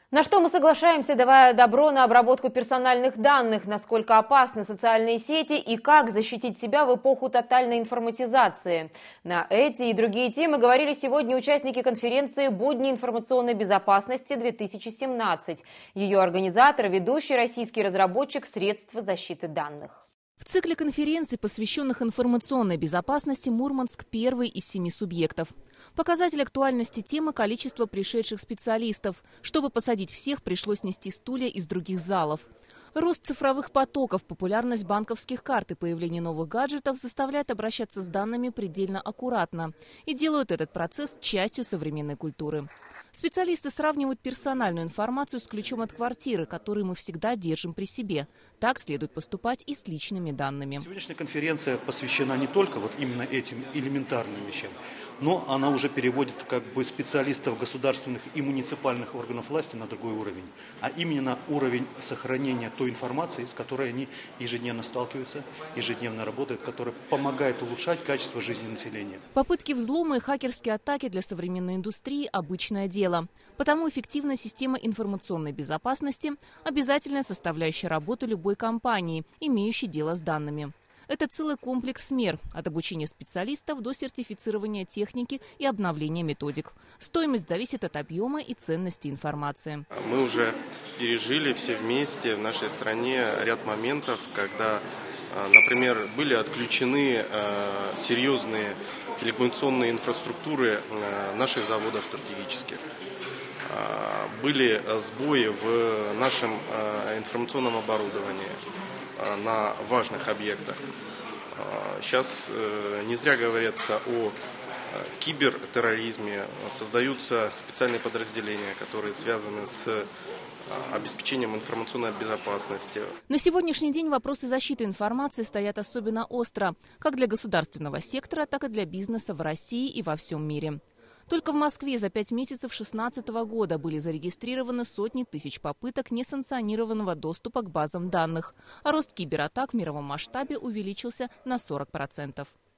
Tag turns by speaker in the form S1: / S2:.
S1: На что мы соглашаемся, давая добро на обработку персональных данных, насколько опасны социальные сети и как защитить себя в эпоху тотальной информатизации. На эти и другие темы говорили сегодня участники конференции «Будни информационной безопасности-2017». Ее организатор – ведущий российский разработчик средств защиты данных.
S2: В цикле конференций, посвященных информационной безопасности, Мурманск – первый из 7 субъектов. Показатель актуальности темы – количество пришедших специалистов. Чтобы посадить всех, пришлось нести стулья из других залов. Рост цифровых потоков, популярность банковских карт и появление новых гаджетов заставляют обращаться с данными предельно аккуратно и делают этот процесс частью современной культуры. Специалисты сравнивают персональную информацию с ключом от квартиры, который мы всегда держим при себе. Так следует поступать и с личными данными.
S3: Сегодняшняя конференция посвящена не только вот именно этим элементарным вещам, но она уже переводит специалистов государственных и муниципальных органов власти на другой уровень, а именно уровень сохранения той информации, с которой они ежедневно сталкиваются, ежедневно работают, которая помогает улучшать качество жизни населения.
S2: Попытки взлома и хакерские атаки для современной индустрии – обычное дело. Потому эффективная система информационной безопасности – обязательная составляющая работы любой компании, имеющей дело с данными. Это целый комплекс мер – от обучения специалистов до сертифицирования техники и обновления методик. Стоимость зависит от объема и ценности информации.
S4: Мы уже пережили все вместе в нашей стране ряд моментов, когда, например, были отключены серьезные телекоммуникационные инфраструктуры наших заводов стратегических. Были сбои в нашем информационном оборудовании на важных объектах. Сейчас не зря говорится о кибертерроризме. Создаются специальные подразделения, которые связаны с обеспечением информационной безопасности.
S2: На сегодняшний день вопросы защиты информации стоят особенно остро, как для государственного сектора, так и для бизнеса в России и во всем мире. Только в Москве за 5 месяцев 2016 года были зарегистрированы сотни тысяч попыток несанкционированного доступа к базам данных, а рост кибератак в мировом масштабе увеличился на 40%.